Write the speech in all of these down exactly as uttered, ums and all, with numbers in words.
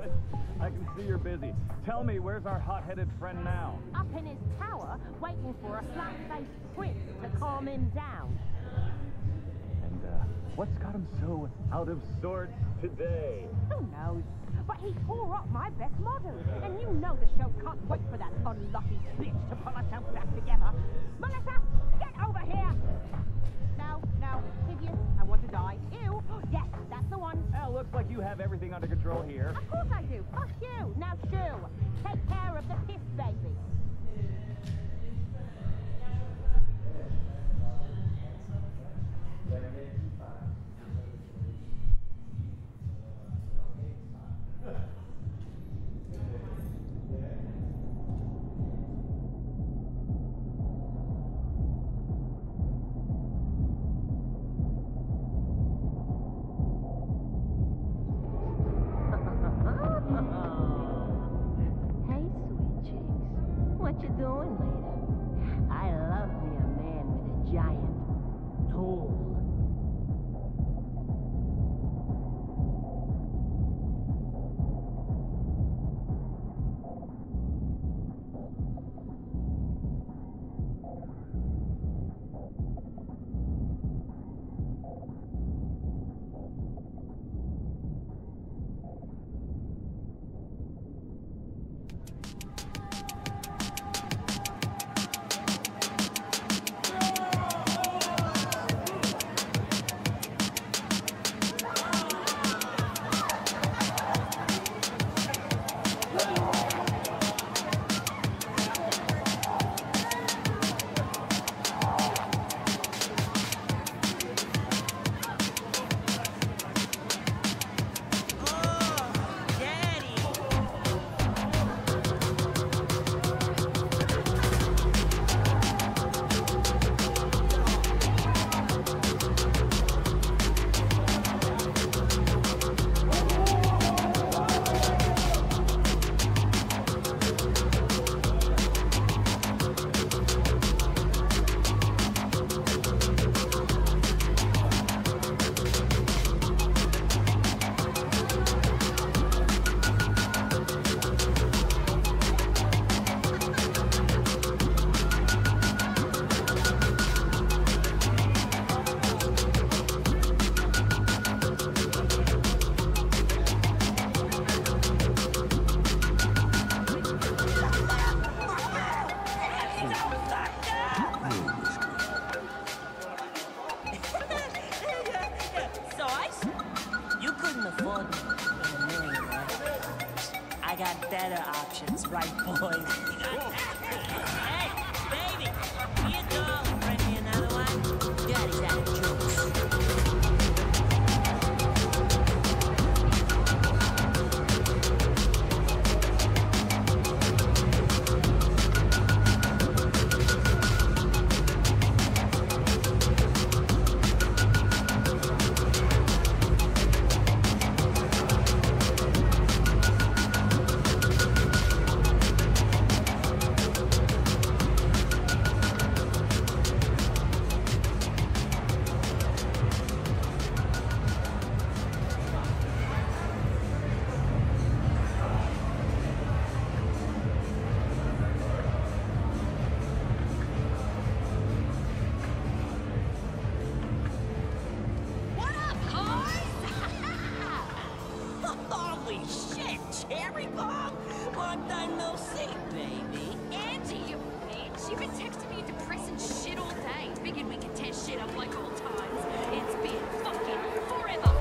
I can see you're busy. Tell me, where's our hot-headed friend now? Up in his tower, waiting for a flat-faced prince to calm him down. And, uh, what's got him so out of sorts today? Who knows? But he tore up my best model. And you know the show can't wait for that unlucky bitch to pull herself back together. Melissa, get over here! No, no, Vivienne, I want to die. Ew! Yes, that's the one. Well, looks like you have everything under control here. Of course I do. Fuck you. Now, Shoo, take care of the piss baby. Cherry Bomb? Long time no see, baby. Angie, you bitch. You've been texting me depressing shit all day. Figured we could tear shit up like old times. It's been fucking forever.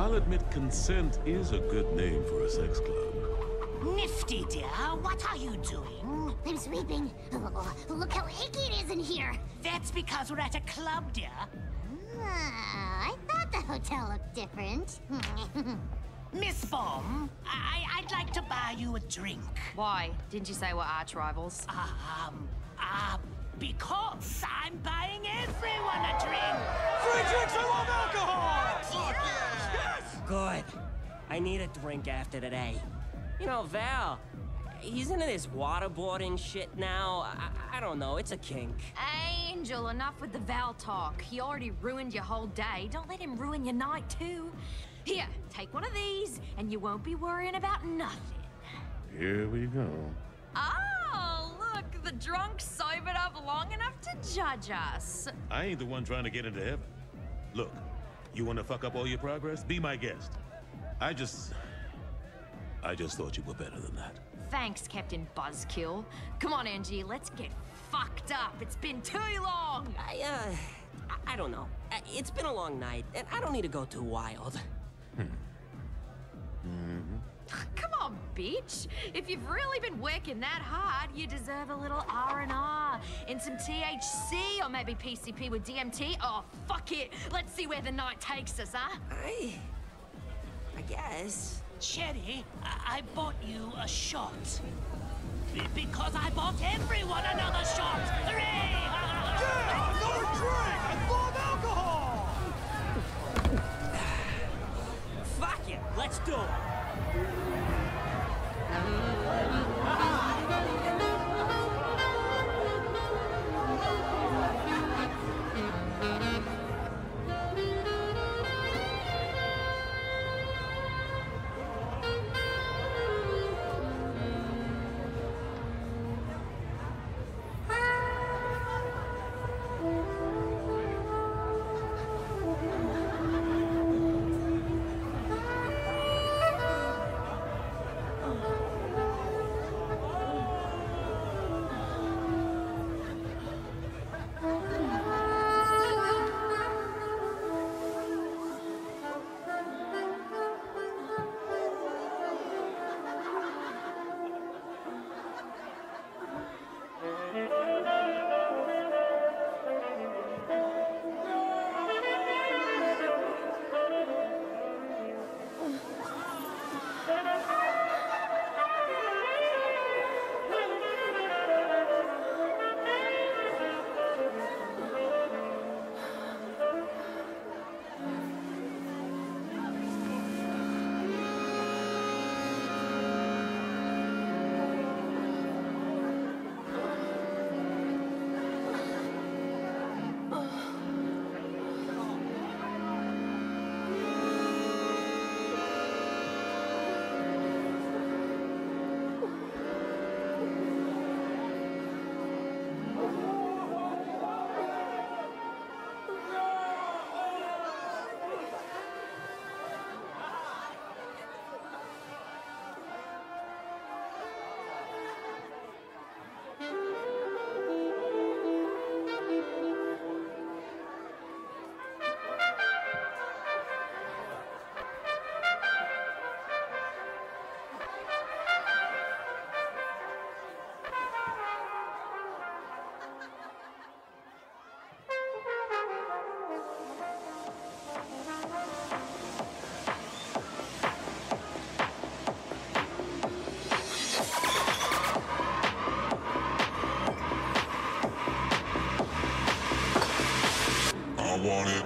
I'll admit consent is a good name for a sex club. Nifty, dear, what are you doing? I'm sweeping. Oh, look how icky it is in here. That's because we're at a club, dear. Ah, I thought the hotel looked different. Miss Bomb, I I'd like to buy you a drink. Why? Didn't you say we're arch rivals? Um, uh, because I'm buying everyone a drink. Free drinks, I love alcohol! Fuck yeah! Yes! Good. I need a drink after today. You know, Val, he's into this waterboarding shit now. I, I don't know, it's a kink. Angel, enough with the Val talk. He already ruined your whole day. Don't let him ruin your night, too. Here, take one of these, and you won't be worrying about nothing. Here we go. Oh, look, the drunk sobered up long enough to judge us. I ain't the one trying to get into heaven. Look, you want to fuck up all your progress? Be my guest. I just... I just thought you were better than that. Thanks, Captain Buzzkill. Come on, Angie, let's get fucked up. It's been too long. I, uh... I, I don't know. Uh, It's been a long night, and I don't need to go too wild. Hmm. Mm-hmm. Come on, bitch. If you've really been working that hard, you deserve a little R and R and some T H C or maybe P C P with D M T. Oh, fuck it. Let's see where the night takes us, huh? I... I guess... Cherry, I, I bought you a shot. Be because I bought everyone another shot. Hooray! Yeah, another drink! I love alcohol! Fuck it, let's do it! want it.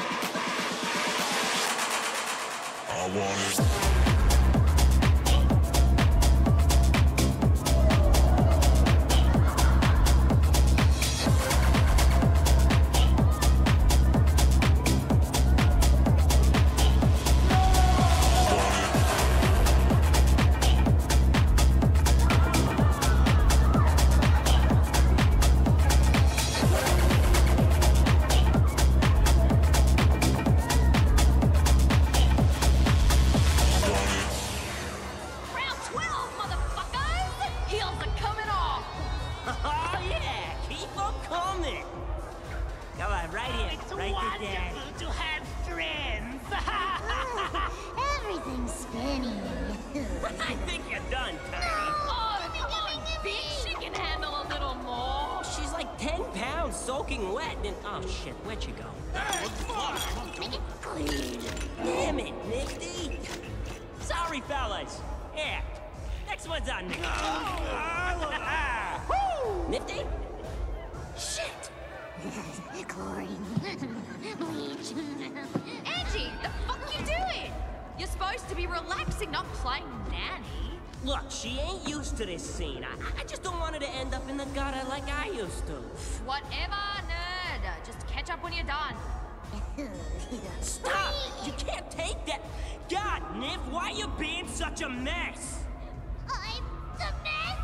I want it. I think you're done, Tiny. Oh, come on, bitch. She can handle a little more. She's like ten pounds soaking wet and... Oh, shit, where'd you go? Hey, fuck! Make it clean. Damn it, Nifty. Sorry, fellas. Yeah. Next one's on Nifty. Ah, woo! Nifty? Shit. Chlorine. Bleach. Angie, the fuck you doing? You're supposed to be relaxing, not playing nanny. Look, she ain't used to this scene. I, I just don't want her to end up in the gutter like I used to. Whatever, nerd. Just catch up when you're done. Stop! You can't take that. God, Niff, why are you being such a mess? I'm the mess.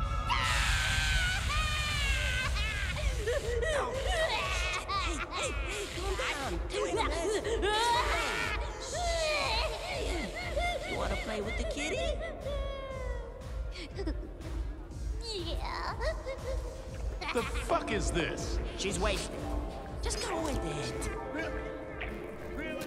Hey, hey, hey, calm down. You ain't a mess. You wanna play with the kitty? Yeah. The fuck is this? She's wasted. Just go with it. Really? Really?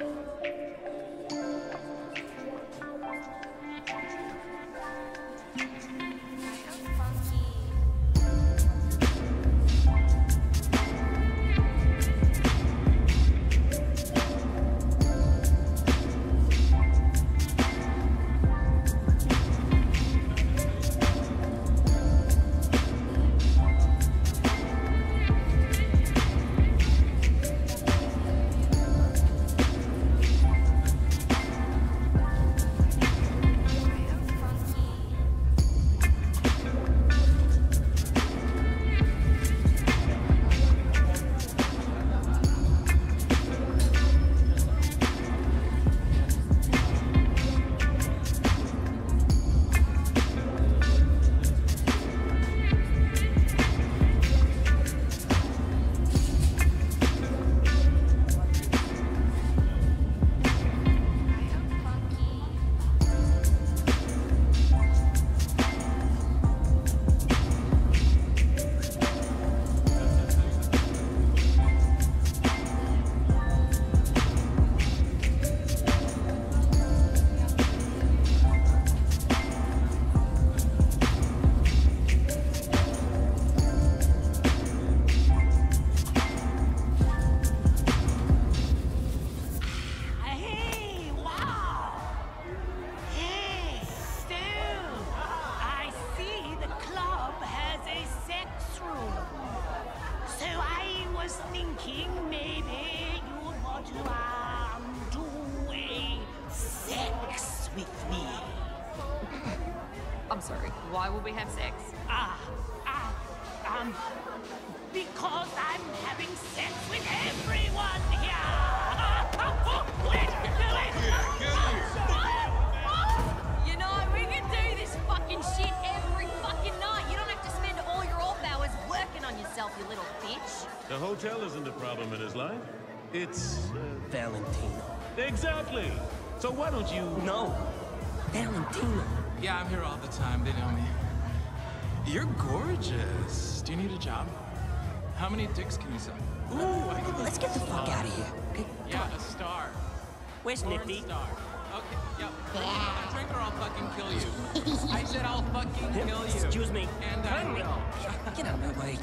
I'm sorry, why would we have sex? Ah, ah, um, because I'm having sex with everyone here! Let's do it! You know, we can do this fucking shit every fucking night. You don't have to spend all your off hours working on yourself, you little bitch. The hotel isn't a problem in his life. It's... Uh, Valentino. exactly! So why don't you... No. Valentino. Yeah, I'm here all the time. They know me. You're gorgeous. Do you need a job? How many dicks can you sell? Ooh, I can... Let's get the fuck out of here. Okay? Yeah, a star. Where's Porn Nifty? star. Okay, yep. Bring it on a drink or I'll fucking kill you. I said I'll fucking kill you. Excuse me. And I Turn me. will. Get out of my way.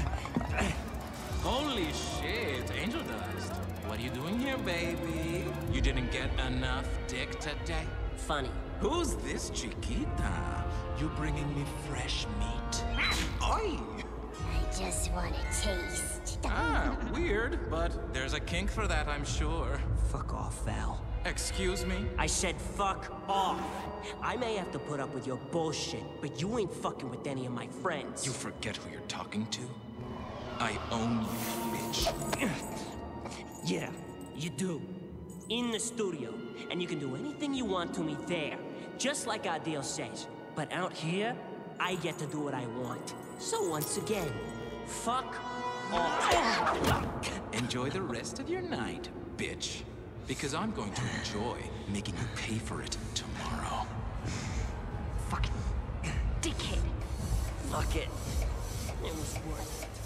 Holy shit, angel dust. What are you doing here, baby? You didn't get enough dick today? Funny. Who's this Chiquita? You bringing me fresh meat? Oi! I just want to taste. Ah, weird, but there's a kink for that, I'm sure. Fuck off, Val. Excuse me? I said fuck off. I may have to put up with your bullshit, but you ain't fucking with any of my friends. You forget who you're talking to? I own you, bitch. Yeah, you do. In the studio. And you can do anything you want to me there. Just like our deal says. But out here, I get to do what I want. So once again, fuck off. Enjoy the rest of your night, bitch. Because I'm going to enjoy making you pay for it tomorrow. Fucking dickhead. Fuck it. It was worth it.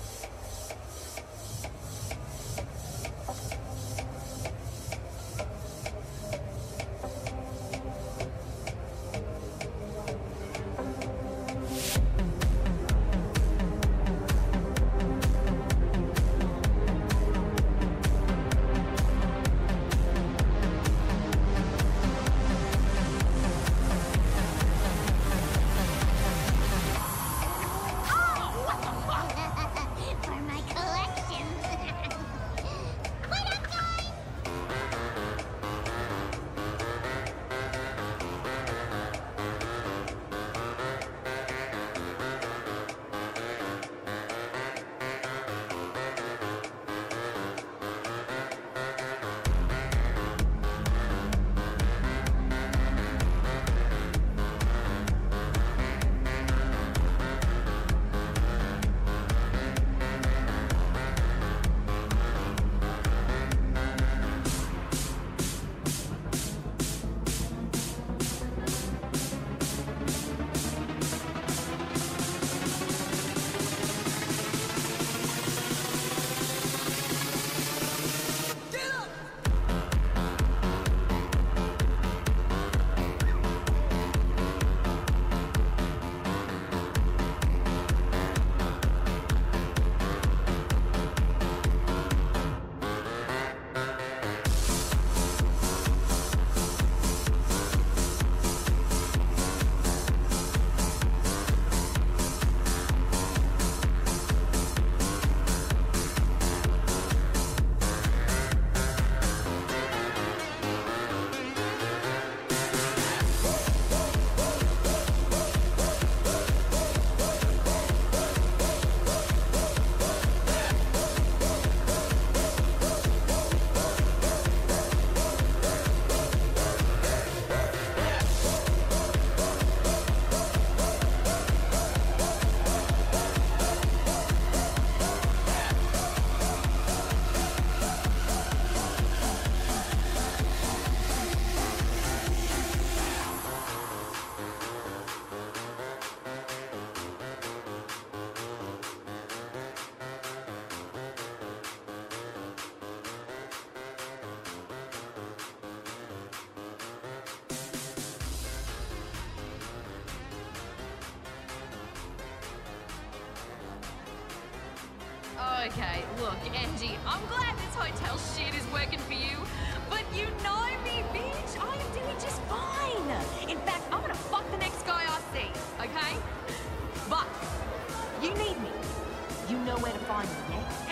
Okay, look, Angie, I'm glad this hotel shit is working for you, but you know me, bitch. I am doing just fine. In fact, I'm gonna fuck the next guy I see, okay? But you need me. You know where to find me, yeah?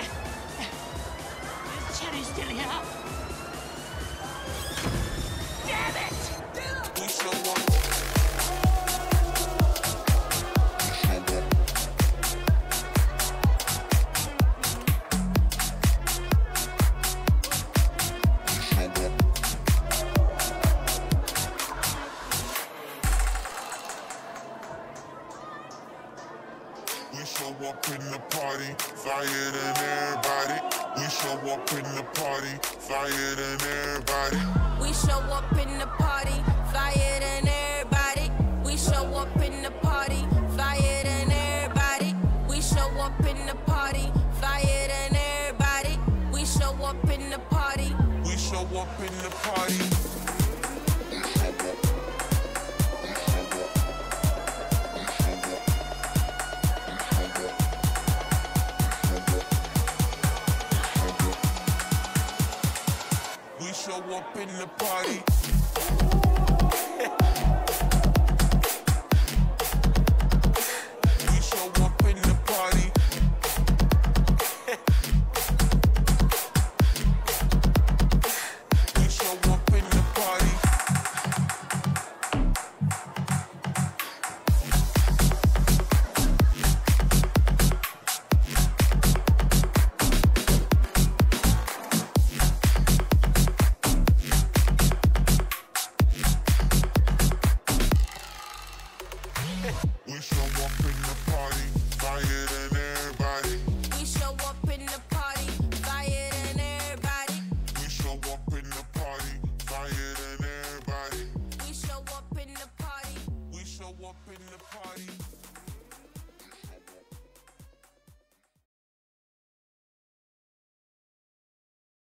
Is Cherry still here? Damn it! We show up. Up in the party, fire than everybody. We show up in the party, fire than everybody. We show up in the party, fire than everybody. We show up in the party, fire than everybody. We show up in the party, fire than everybody. We show up in the party. We show up in the party. Show up in the party. We show up in the party. We show up in the party. We show up in the party, fire than everybody. We show up in the party, fire than everybody. We show up in the party, fire than everybody. We show up in the party. We show up in the party.